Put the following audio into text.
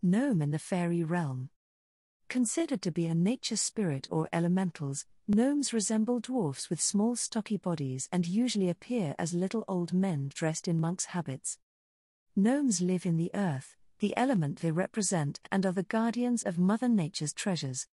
Gnome in the fairy realm. Considered to be a nature spirit or elementals, gnomes resemble dwarfs with small stocky bodies and usually appear as little old men dressed in monks' habits. Gnomes live in the earth, the element they represent, and are the guardians of Mother Nature's treasures.